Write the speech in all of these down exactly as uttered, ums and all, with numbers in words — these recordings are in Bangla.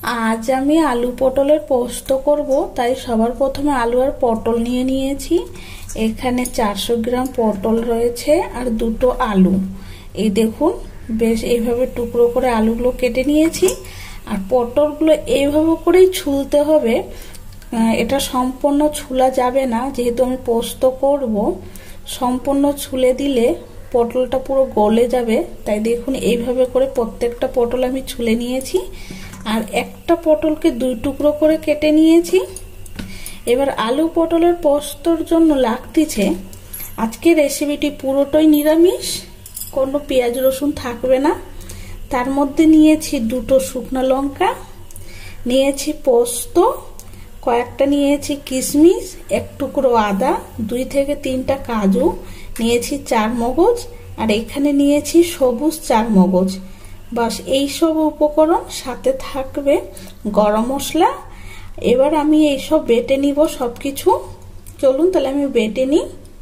আজ আমি আলু পটলের পোস্ত করব, তাই সবার প্রথমে আলু আর পটল নিয়ে নিয়েছি। এখানে চারশো গ্রাম পটল রয়েছে আর দুটো আলু। এই দেখুন, বেশ এইভাবে টুকরো করে আলুগুলো কেটে নিয়েছি। আর পটলগুলো এইভাবে করেই ছুলতে হবে, এটা সম্পূর্ণ ছুলা যাবে না, যেহেতু আমি পোস্ত করব। সম্পূর্ণ ছুলে দিলে পটলটা পুরো গলে যাবে, তাই দেখুন এইভাবে করে প্রত্যেকটা পটল আমি ছুলে নিয়েছি। আর একটা পটলকে দুই টুকরো করে কেটে নিয়েছি। এবার আলু পটলের পোস্তর জন্য লাগতেছে, আজকে রেসিপিটি পুরোটাই নিরামিষ, কোনো পেঁয়াজ রসুন থাকবে না। তার মধ্যে নিয়েছি দুটো শুকনো লঙ্কা, নিয়েছি পোস্ত, কয়েকটা নিয়েছি কিশমিশ, এক টুকরো আদা, দুই থেকে তিনটা কাজু, নিয়েছি চার মগজ, আর এখানে নিয়েছি সবুজ চার মগজ। বাস এই সব উপকরণ, সাথে থাকবে গরম মশলা। এবার আমি এইসব বেটে নিব সবকিছু। চলুন তাহলে আমি বেটে নিই।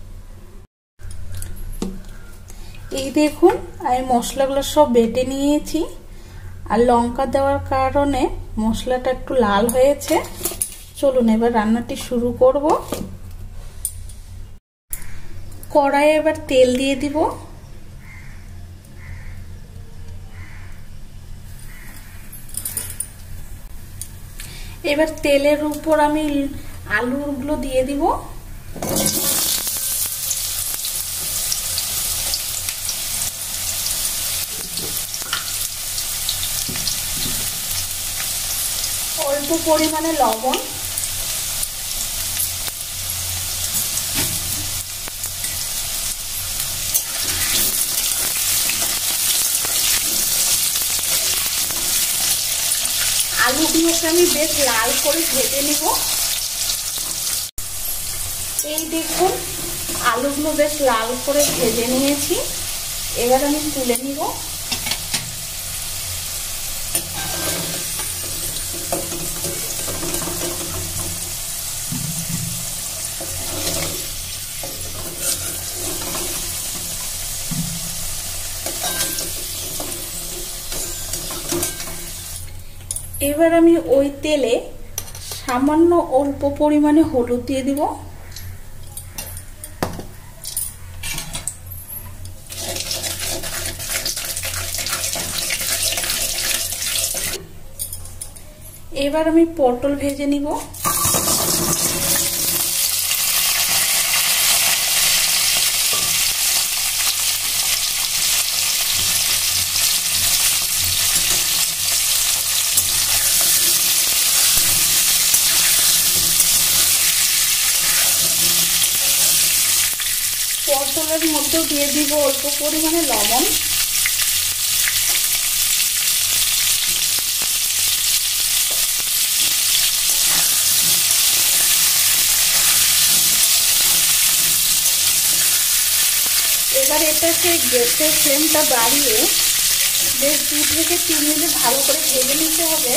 এই দেখুন, আমি মশলাগুলো সব বেটে নিয়েছি। আর লঙ্কা দেওয়ার কারণে মশলাটা একটু লাল হয়েছে। চলুন এবার রান্নাটি শুরু করব। কড়াইয়ে এবার তেল দিয়ে দিব। এবার তেলের উপর আমি আলুগুলো দিয়ে দিব। অল্প পরিমাণে লবণ, আলুগুলোকে আমি বেশ লাল করে ভেজে নিব। এই দেখুন, আলুগুলো বেশ লাল করে ভেজে নিয়েছি। এবার আমি তুলে নিব। এবার আমি ওই তেলে সামান্য অল্প পরিমাণে হলুদ দিয়ে দিব। এবার আমি পটল ভেজে নিব। পটলের মধ্যেও দিয়ে দিব অল্প পরিমাণে লবণ। এবার এটাকে গ্যাসের ফ্লেমটা বাড়িয়ে বেশ দু থেকে তিন মিনিট ভালো করে ভেজে নিতে হবে।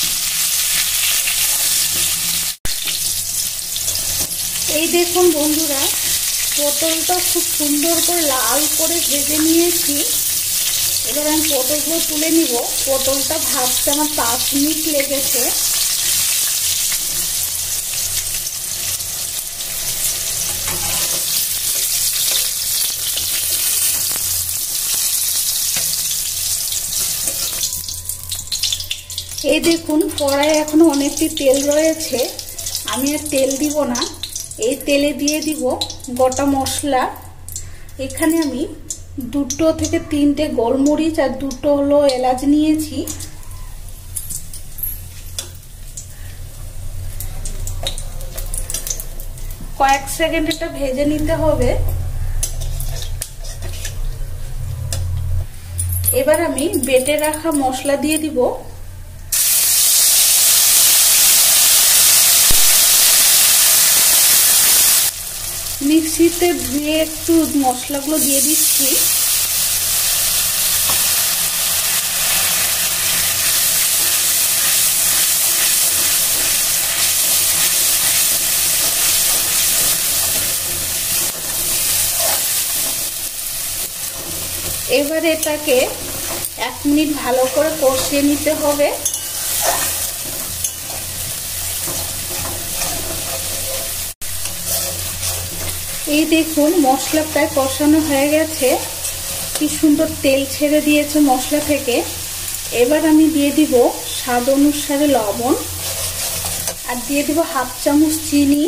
এই দেখুন বন্ধুরা, পটলটা খুব সুন্দর করে লাল করে ভেজে নিয়েছি। এবার আমি পটলগুলো তুলে নিব। পটলটা ভাজতে আমার পাঁচ মিনিট লেগেছে। এই দেখুন, কড়াইয়ে এখনো অনেকটি তেল রয়েছে, আমি আর তেল দিব না। এই তেলে দিয়ে দিব গোটা মশলা। এখানে আমি দুটো থেকে তিনটে গোলমরিচ আর দুটো হলো এলাচ নিয়েছি। কয়েক সেকেন্ড এটা ভেজে নিতে হবে। এবার আমি বেটে রাখা মশলা দিয়ে দিব। মিক্সিতে ধুয়ে একটু মশলাগুলো দিয়ে দিচ্ছি। এবার এটাকে এক মিনিট ভালো করে কষিয়ে নিতে হবে। এই দেখুন মশলা প্রায় কষানো হয়ে গেছে, কি সুন্দর তেল ছেড়ে দিয়েছে মশলা থেকে। এবার আমি দিয়ে দিব স্বাদ অনুসারে লবণ, আর দিয়ে দিব হাফ চামচ চিনি।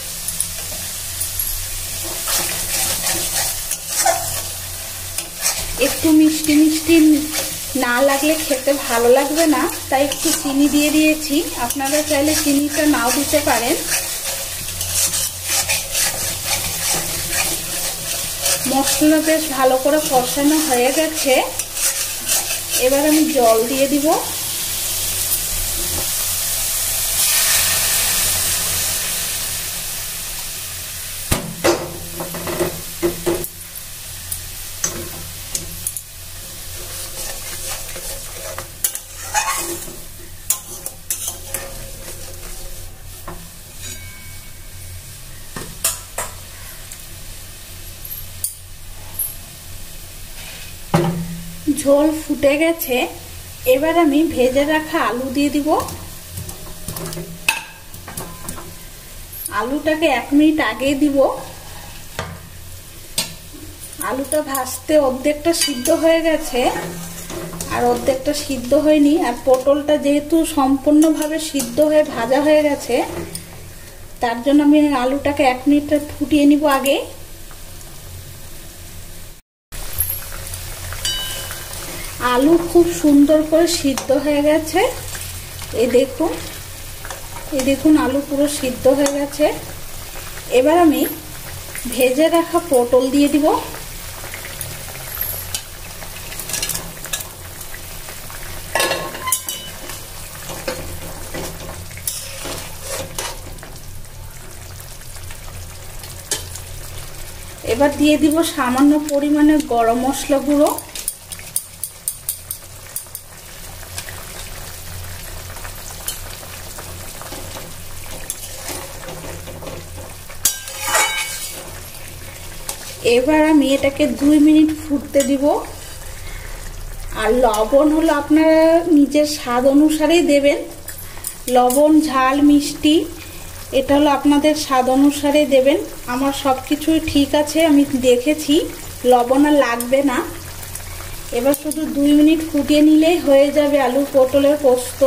একটু মিষ্টি মিষ্টি না লাগলে খেতে ভালো লাগবে না, তাই একটু চিনি দিয়ে দিয়েছি। আপনারা চাইলে চিনিটা নাও দিতে পারেন। মশলা বেশ ভালো করে কষানো হয়ে গেছে, এবার আমি জল দিয়ে দিব। ঝোল ফুটে গেছে, এবার আমি ভেজে রাখা আলু দিয়ে দিব। আলুটাকে এক মিনিট আগে দিব। আলুটা ভাজতে অর্ধেকটা সিদ্ধ হয়ে গেছে আর অর্ধেকটা সিদ্ধ হয়নি, আর পটলটা যেহেতু সম্পূর্ণভাবে সিদ্ধ হয়ে ভাজা হয়ে গেছে, তার জন্য আমি আলুটাকে এক মিনিট ফুটিয়ে নিব আগে। আলু খুব সুন্দর করে সিদ্ধ হয়ে গেছে, এই দেখুন, এই দেখুন আলু পুরো সিদ্ধ হয়ে গেছে। এবার আমি ভেজে রাখা পটল দিয়ে দিব। এবার দিয়ে দিব সামান্য পরিমাণে গরম মশলা গুঁড়ো, এবার আমি এটাকে দুই মিনিট ফুটতে দিব। আর লবণ হলো আপনারা নিজের স্বাদ অনুসারেই দেবেন, লবণ ঝাল মিষ্টি এটা হলো আপনাদের স্বাদ অনুসারে দেবেন। আমার সব কিছুই ঠিক আছে, আমি দেখেছি লবণ আর লাগবে না। এবার শুধু দুই মিনিট ফুটিয়ে নিলেই হয়ে যাবে আলু পটলের পোস্ত।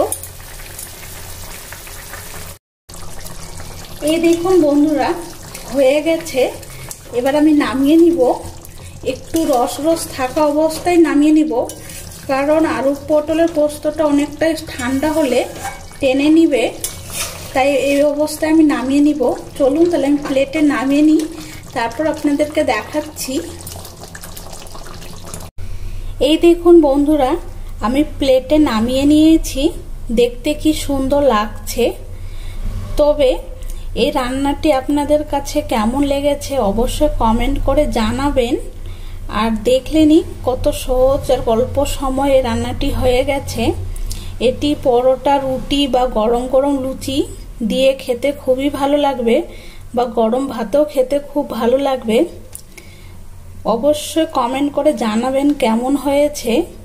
এই দেখুন বন্ধুরা হয়ে গেছে, এবার আমি নামিয়ে নিব। একটু রস রস থাকা অবস্থায় নামিয়ে নিব, কারণ আলু পটলের পোস্তটা অনেকটাই ঠান্ডা হলে টেনে নিবে, তাই এই অবস্থায় আমি নামিয়ে নিব। চলুন তাহলে আমি প্লেটে নামিয়ে নিই, তারপর আপনাদেরকে দেখাচ্ছি। এই দেখুন বন্ধুরা আমি প্লেটে নামিয়ে নিয়েছি, দেখতে কি সুন্দর লাগছে। তবে এই রান্নাটি আপনাদের কাছে কেমন লেগেছে অবশ্যই কমেন্ট করে জানাবেন। আর দেখলেনই কত সহজ আর অল্প সময়ে রান্নাটি হয়ে গেছে। এটি পরোটা, রুটি বা গরম গরম লুচি দিয়ে খেতে খুবই ভালো লাগবে, বা গরম ভাতেও খেতে খুব ভালো লাগবে। অবশ্যই কমেন্ট করে জানাবেন কেমন হয়েছে।